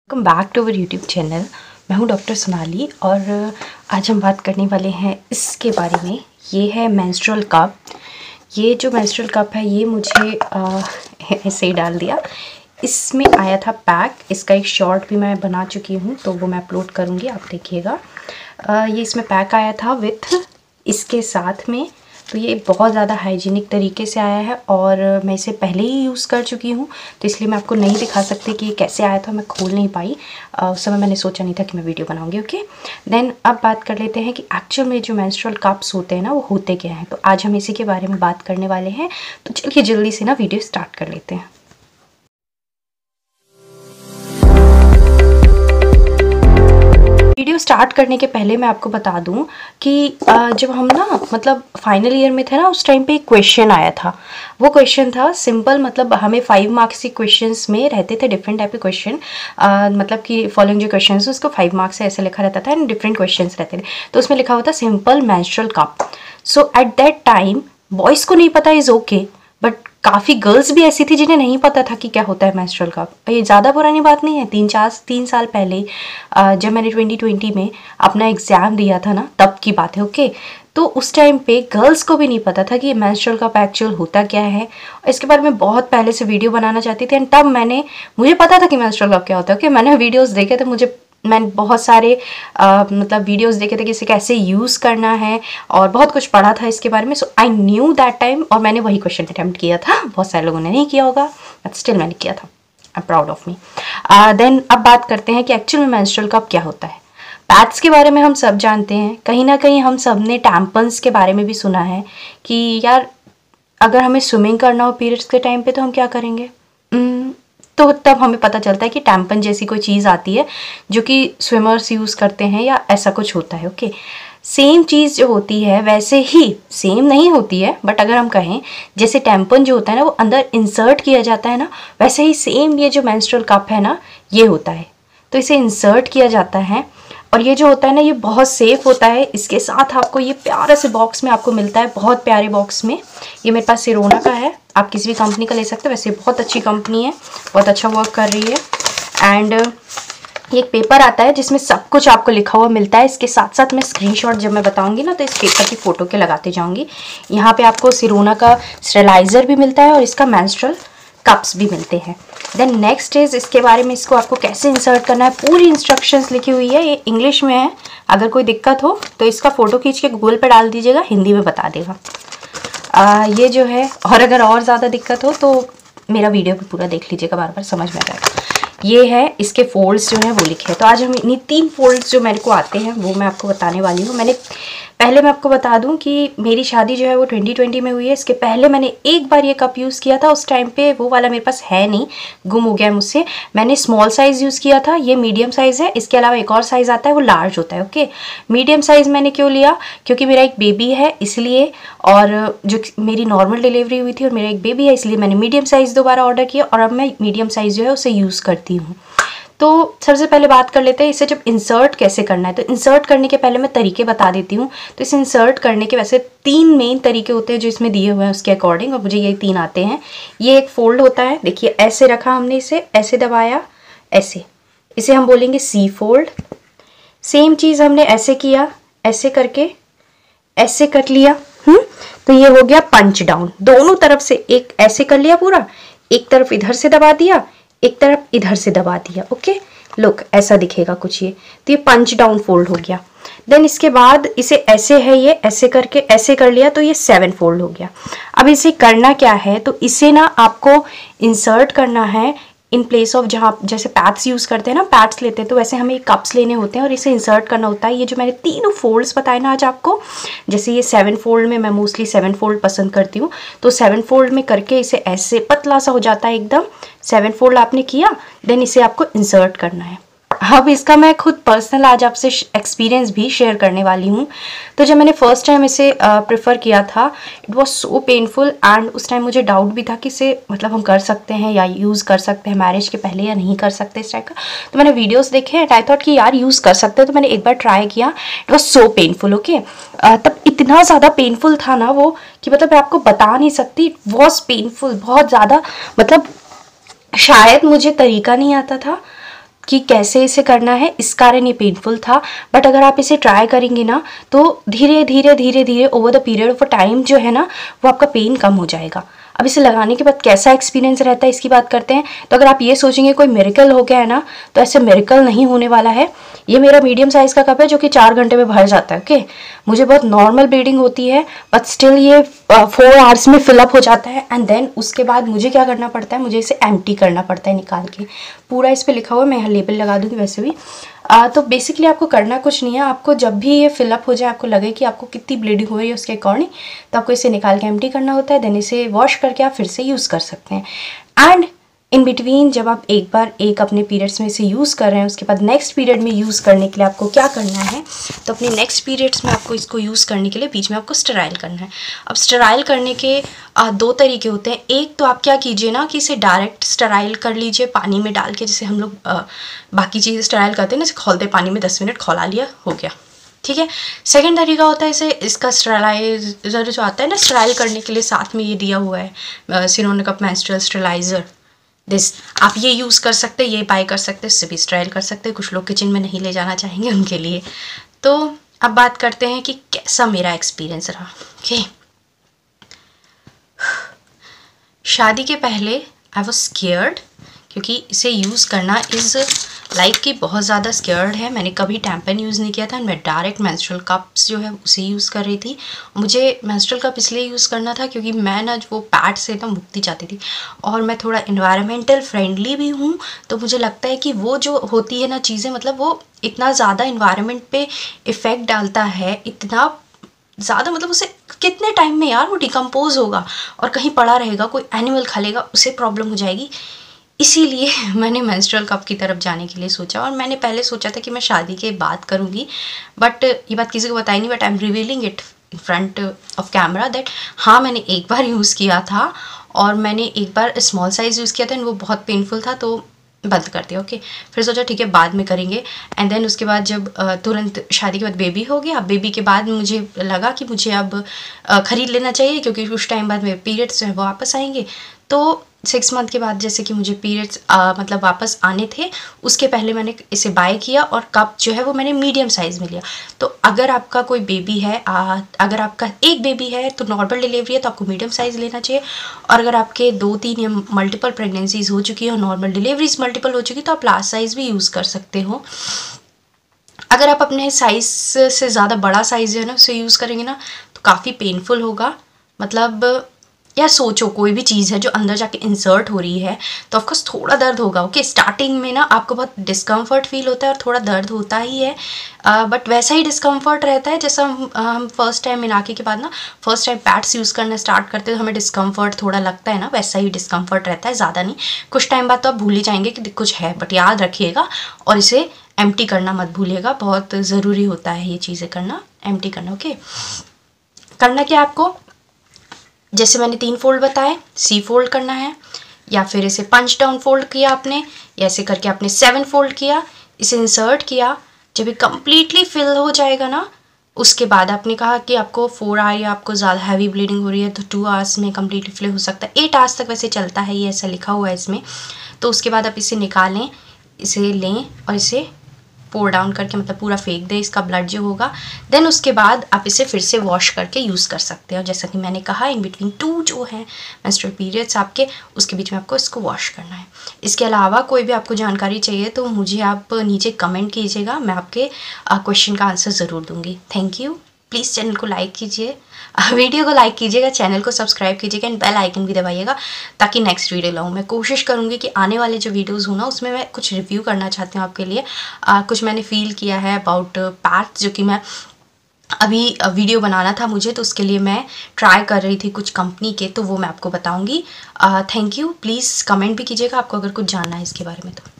Welcome back to our YouTube channel. मैं हूं doctor Sonali और आज हम बात करने वाले हैं इसके बारे में। ये है मेंस्ट्रुअल कप। ये जो मेंस्ट्रुअल कप है ये मुझे ऐसे ही डाल दिया। इसमें आया था पैक। इसका एक शॉर्ट भी मैं बना चुकी हूँ तो वो मैं अपलोड करूँगी, आप देखिएगा। ये इसमें पैक आया था विथ इसके साथ में। तो ये बहुत ज़्यादा हाइजीनिक तरीके से आया है और मैं इसे पहले ही यूज़ कर चुकी हूँ तो इसलिए मैं आपको नहीं दिखा सकती कि ये कैसे आया था। मैं खोल नहीं पाई, उस समय मैंने सोचा नहीं था कि मैं वीडियो बनाऊंगी। ओके, देन अब बात कर लेते हैं कि एक्चुअल में जो मेंस्ट्रुअल कप्स होते हैं ना वो होते क्या हैं। तो आज हम इसी के बारे में बात करने वाले हैं। तो चलिए जल्दी से ना वीडियो स्टार्ट कर लेते हैं। वीडियो स्टार्ट करने के पहले मैं आपको बता दूं कि जब हम ना मतलब फाइनल ईयर में थे ना उस टाइम पे एक क्वेश्चन आया था। वो क्वेश्चन था सिंपल, मतलब हमें 5 मार्क्स के क्वेश्चंस में रहते थे डिफरेंट टाइप के क्वेश्चन। मतलब कि फॉलोइंग जो क्वेश्चन है उसको 5 मार्क्स से ऐसे लिखा रहता था एंड डिफरेंट क्वेश्चन रहते थे। तो उसमें लिखा हुआ था simple menstrual cup. So at that time boys को नहीं पता इज़ ओके, बट काफ़ी गर्ल्स भी ऐसी थी जिन्हें नहीं पता था कि क्या होता है मेंस्ट्रुअल कप। ये ज़्यादा पुरानी बात नहीं है, 3 साल पहले जब मैंने 2020 में अपना एग्ज़ाम दिया था ना तब की बात है। ओके, तो उस टाइम पे गर्ल्स को भी नहीं पता था कि मेंस्ट्रुअल कप एक्चुअल होता क्या है। इसके बारे में बहुत पहले से वीडियो बनाना चाहती थी एंड तब मुझे पता था कि मेंस्ट्रुअल कप क्या होता है। ओके, मैंने वीडियोज़ देखे थे, मैंने बहुत सारे मतलब वीडियोस देखे थे कि इसे कैसे यूज़ करना है और बहुत कुछ पढ़ा था इसके बारे में। So I knew that time और मैंने वही क्वेश्चन अटैम्प्ट किया था। बहुत सारे लोगों ने नहीं किया होगा बट स्टिल मैंने किया था। I am proud of me. Then अब बात करते हैं कि एक्चुअल में मेंस्ट्रुअल कप क्या होता है। पैड्स के बारे में हम सब जानते हैं, कहीं ना कहीं हम सब ने टैम्पन्स के बारे में भी सुना है कि यार अगर हमें स्विमिंग करना हो पीरियड्स के टाइम पे तो हम क्या करेंगे। तो तब हमें पता चलता है कि टैम्पन जैसी कोई चीज़ आती है जो कि स्विमर्स यूज़ करते हैं या ऐसा कुछ होता है। ओके, सेम चीज़ जो होती है वैसे ही सेम नहीं होती है, बट अगर हम कहें जैसे टैम्पन जो होता है ना वो अंदर इंसर्ट किया जाता है ना, वैसे ही सेम ये जो मेंस्ट्रुअल कप है ना ये होता है। तो इसे इंसर्ट किया जाता है और ये जो होता है ना ये बहुत सेफ होता है। इसके साथ आपको ये प्यारे से बॉक्स में आपको मिलता है, बहुत प्यारे बॉक्स में। ये मेरे पास सिरोना का है, आप किसी भी कंपनी का ले सकते हो, वैसे बहुत अच्छी कंपनी है, बहुत अच्छा वर्क कर रही है। एंड ये एक पेपर आता है जिसमें सब कुछ आपको लिखा हुआ मिलता है। इसके साथ साथ मैं स्क्रीनशॉट जब मैं बताऊंगी ना तो इस पेपर की फ़ोटो के लगाते जाऊंगी। यहाँ पे आपको सिरोना का स्टेरिलाइज़र भी मिलता है और इसका मेंस्ट्रुअल कप्स भी मिलते हैं। देन नेक्स्ट इज इसके बारे में, इसको आपको कैसे इंसर्ट करना है पूरी इंस्ट्रक्शंस लिखी हुई है। ये इंग्लिश में है, अगर कोई दिक्कत हो तो इसका फ़ोटो खींच के गूगल पे डाल दीजिएगा, हिंदी में बता देगा। ये जो है, और अगर और ज़्यादा दिक्कत हो तो मेरा वीडियो भी पूरा देख लीजिएगा, बार बार समझ में आएगा। ये है इसके फोल्ड्स जो हैं वो लिखे हैं। तो आज हम इन्हीं 3 फोल्ड्स जो मेरे को आते हैं वो मैं आपको बताने वाली हूँ। पहले मैं आपको बता दूं कि मेरी शादी जो है वो 2020 में हुई है। इसके पहले मैंने एक बार ये कप यूज़ किया था, उस टाइम पे वो वाला मेरे पास है नहीं, गुम हो गया मुझसे। मैंने स्मॉल साइज़ यूज़ किया था, ये मीडियम साइज़ है। इसके अलावा एक और साइज़ आता है वो लार्ज होता है। ओके, मीडियम साइज़ मैंने क्यों लिया, क्योंकि मेरा एक बेबी है इसलिए, और जो मेरी नॉर्मल डिलीवरी हुई थी और मेरा एक बेबी है इसलिए मैंने मीडियम साइज़ दोबारा ऑर्डर किया और अब मैं मीडियम साइज़ जो है उसे यूज़ करती हूँ। तो सबसे पहले बात कर लेते हैं इसे जब इंसर्ट कैसे करना है। तो इंसर्ट करने के पहले मैं तरीके बता देती हूँ। तो इसे इंसर्ट करने के वैसे 3 मेन तरीके होते हैं जो इसमें दिए हुए हैं उसके अकॉर्डिंग, और मुझे ये 3 आते हैं। ये एक फोल्ड होता है, देखिए ऐसे रखा हमने, इसे ऐसे दबाया, ऐसे, इसे हम बोलेंगे सी फोल्ड। सेम चीज़ हमने ऐसे किया, ऐसे करके ऐसे कर लिया, तो ये हो गया पंच डाउन। दोनों तरफ से एक ऐसे कर लिया पूरा, एक तरफ इधर से दबा दिया, एक तरफ इधर से दबा दिया। ओके, लुक ऐसा दिखेगा कुछ ये, तो ये पंच डाउन फोल्ड हो गया। देन इसके बाद इसे ऐसे है, ये ऐसे करके ऐसे कर लिया तो ये 7 फोल्ड हो गया। अब इसे करना क्या है, तो इसे ना आपको इंसर्ट करना है इन प्लेस ऑफ, जहाँ जैसे पैड्स यूज़ करते हैं ना, पैड्स लेते हैं तो वैसे हमें कप्स लेने होते हैं और इसे इंसर्ट करना होता है। ये जो मैंने 3 फोल्ड्स बताए ना आज आपको, जैसे ये 7 फोल्ड में, मैं मोस्टली 7 फोल्ड पसंद करती हूँ, तो 7 फोल्ड में करके इसे ऐसे पतला सा हो जाता है एकदम। 7 फोल्ड आपने किया, देन इसे आपको इंसर्ट करना है। अब इसका मैं खुद पर्सनल आज आपसे एक्सपीरियंस भी शेयर करने वाली हूँ। तो जब मैंने फर्स्ट टाइम इसे प्रेफर किया था, it was so painful and उस टाइम मुझे डाउट भी था कि इसे मतलब हम कर सकते हैं या यूज़ कर सकते हैं मैरिज के पहले या नहीं कर सकते इस टाइप का। तो मैंने वीडियोस देखे एंड आई थॉट कि यार यूज़ कर सकते हैं, तो मैंने एक बार ट्राई किया। It was so painful. Okay, तब इतना ज़्यादा पेनफुल था ना वो कि मतलब मैं आपको बता नहीं सकती। इट वॉज पेनफुल बहुत ज़्यादा, मतलब शायद मुझे तरीका नहीं आता था कि कैसे इसे करना है, इस कारण ये पेनफुल था। बट अगर आप इसे ट्राई करेंगे ना तो धीरे धीरे धीरे धीरे over the period of time जो है ना वो आपका पेन कम हो जाएगा। अब इसे लगाने के बाद कैसा एक्सपीरियंस रहता है इसकी बात करते हैं। तो अगर आप ये सोचेंगे कोई मिरेकल हो गया है ना, तो ऐसे मिरेकल नहीं होने वाला है। ये मेरा मीडियम साइज़ का कप है जो कि 4 घंटे में भर जाता है। ओके, मुझे बहुत नॉर्मल ब्लीडिंग होती है बट स्टिल ये 4 आवर्स में फिलअप हो जाता है। एंड देन उसके बाद मुझे क्या करना पड़ता है, मुझे इसे एम्प्टी करना पड़ता है निकाल के। पूरा इस पर लिखा हुआ है, मैं यहाँ लेबल लगा दूँगी वैसे भी। तो बेसिकली आपको करना कुछ नहीं है। आपको जब भी ये फिलअप हो जाए, आपको लगे कि आपको कितनी ब्लीडिंग हो रही है उसके अकॉर्डिंग, तो आपको इसे निकाल के एम्प्टी करना होता है। देन इसे वॉश करके आप फिर से यूज़ कर सकते हैं। एंड इन बिटवीन जब आप एक बार एक अपने पीरियड्स में इसे यूज़ कर रहे हैं, उसके बाद नेक्स्ट पीरियड में यूज़ करने के लिए आपको क्या करना है, तो अपने नेक्स्ट पीरियड्स में आपको इसको यूज़ करने के लिए बीच में आपको स्टेराइल करना है। अब स्टेराइल करने के 2 तरीके होते हैं। एक तो आप क्या कीजिए ना कि इसे डायरेक्ट स्टेराइल कर लीजिए पानी में डाल के, जैसे हम लोग बाकी चीज़ें स्टेराइल करते हैं ना, जैसे खोलते पानी में 10 मिनट खौला लिया, हो गया, ठीक है। सेकेंड तरीका होता है इसे, इसका स्टेरालाइजर जो आता है ना स्टेराइल करने के लिए, साथ में ये दिया हुआ है सिनोन कप मेंस्ट्रुअल स्टेरिलाइजर दिस, आप ये यूज़ कर सकते हैं, ये बाय कर सकते हैं, इससे भी स्टेराइल कर सकते हैं। कुछ लोग किचन में नहीं ले जाना चाहेंगे उनके लिए। तो अब बात करते हैं कि कैसा मेरा एक्सपीरियंस रहा। ओके, शादी के पहले आई वॉज स्केयर्ड, क्योंकि इसे यूज़ करना इज़ लाइक कि बहुत ज़्यादा स्केयर्ड है। मैंने कभी टैम्पन यूज़ नहीं किया था, मैं डायरेक्ट मेंस्ट्रुअल कप्स जो है उसे यूज़ कर रही थी। मुझे मेंस्ट्रुअल कप इसलिए यूज़ करना था क्योंकि मैं ना वो पैड से ना मुक्ति चाहती थी, और मैं थोड़ा इन्वायरमेंटल फ्रेंडली भी हूँ। तो मुझे लगता है कि वो जो होती है ना चीज़ें, मतलब वो इतना ज़्यादा इन्वायरमेंट पे इफ़ेक्ट डालता है, इतना ज़्यादा, मतलब उसे कितने टाइम में यार वो डिकम्पोज होगा और कहीं पड़ा रहेगा, कोई एनिमल खा लेगा, उसे प्रॉब्लम हो जाएगी। इसीलिए मैंने मेंस्ट्रुअल कप की तरफ जाने के लिए सोचा। और मैंने पहले सोचा था कि मैं शादी के बाद करूँगी, बट ये बात किसी को बताई नहीं, but I am revealing it in front of camera that हाँ, मैंने एक बार यूज़ किया था, और मैंने एक बार स्मॉल साइज़ यूज़ किया था, वो बहुत पेनफुल था, तो बंद कर दिया। ओके, फिर सोचा ठीक है बाद में करेंगे। एंड देन उसके बाद जब तुरंत शादी के बाद बेबी हो गया, बेबी के बाद मुझे लगा कि मुझे अब ख़रीद लेना चाहिए, क्योंकि कुछ टाइम बाद मेरे पीरियड्स जो है वो वापस आएंगे। तो 6 मंथ के बाद जैसे कि मुझे पीरियड्स मतलब वापस आने थे, उसके पहले मैंने इसे बाय किया, और कप जो है वो मैंने मीडियम साइज़ में लिया। तो अगर आपका कोई बेबी है, अगर आपका एक बेबी है तो नॉर्मल डिलीवरी है तो आपको मीडियम साइज़ लेना चाहिए, और अगर आपके 2-3 या मल्टीपल प्रेगनेंसीज हो चुकी है और नॉर्मल डिलीवरीज मल्टीपल हो चुकी, तो आप लार्ज साइज़ भी यूज़ कर सकते हो। अगर आप अपने साइज़ से ज़्यादा बड़ा साइज़ जो है ना उसे यूज़ करेंगे ना तो काफ़ी पेनफुल होगा। मतलब या सोचो कोई भी चीज़ है जो अंदर जाके इंसर्ट हो रही है, तो ऑफकोर्स थोड़ा दर्द होगा। ओके, स्टार्टिंग में ना आपको बहुत डिस्कम्फर्ट फील होता है और थोड़ा दर्द होता ही है, बट वैसा ही डिस्कम्फर्ट रहता है जैसा हम फर्स्ट टाइम मिनाके के बाद ना फर्स्ट टाइम पैड्स यूज़ करना स्टार्ट करते हैं तो हमें डिस्कम्फर्ट थोड़ा लगता है ना, वैसा ही डिस्कम्फर्ट रहता है, ज़्यादा नहीं। कुछ टाइम बाद तो आप भूल ही जाएंगे कि कुछ है, बट याद रखिएगा और इसे एम्प्टी करना मत भूलिएगा, बहुत ज़रूरी होता है ये चीज़ें करना, एम्प्टी करना। ओके, करना क्या आपको, जैसे मैंने 3 फोल्ड बताए, सी फोल्ड करना है, या फिर इसे पंच डाउन फोल्ड किया आपने, या ऐसे करके आपने 7 फोल्ड किया, इसे इंसर्ट किया। जब ये कम्प्लीटली फिल हो जाएगा ना, उसके बाद आपने कहा कि आपको 4 आवर या आपको ज़्यादा हैवी ब्लीडिंग हो रही है तो 2 आवर्स में कम्प्लीटली फिल हो सकता है। 8 आवर्स तक वैसे चलता है, ये ऐसा लिखा हुआ है इसमें। तो उसके बाद आप इसे निकालें, इसे लें और इसे पोर डाउन करके, मतलब पूरा फेंक दें इसका ब्लड जो होगा। देन उसके बाद आप इसे फिर से वॉश करके यूज़ कर सकते हो। जैसा कि मैंने कहा, इन बिटवीन 2 जो है मेंस्ट्रुअल पीरियड्स आपके, उसके बीच में आपको इसको वॉश करना है। इसके अलावा कोई भी आपको जानकारी चाहिए तो मुझे आप नीचे कमेंट कीजिएगा, मैं आपके क्वेश्चन का आंसर ज़रूर दूँगी। Thank you. प्लीज़ चैनल को लाइक कीजिए, वीडियो को लाइक कीजिएगा, चैनल को सब्सक्राइब कीजिएगा एंड बेल आइकन भी दबाइएगा ताकि नेक्स्ट वीडियो लाऊं। मैं कोशिश करूंगी कि आने वाले जो वीडियोस हो ना उसमें मैं कुछ रिव्यू करना चाहती हूँ आपके लिए। कुछ मैंने फील किया है अबाउट पैड्स, जो कि मैं अभी वीडियो बनाना था मुझे, तो उसके लिए मैं ट्राई कर रही थी कुछ कंपनी के, तो वो मैं आपको बताऊँगी। Thank you. प्लीज़ कमेंट भी कीजिएगा आपको अगर कुछ जानना है इसके बारे में तो।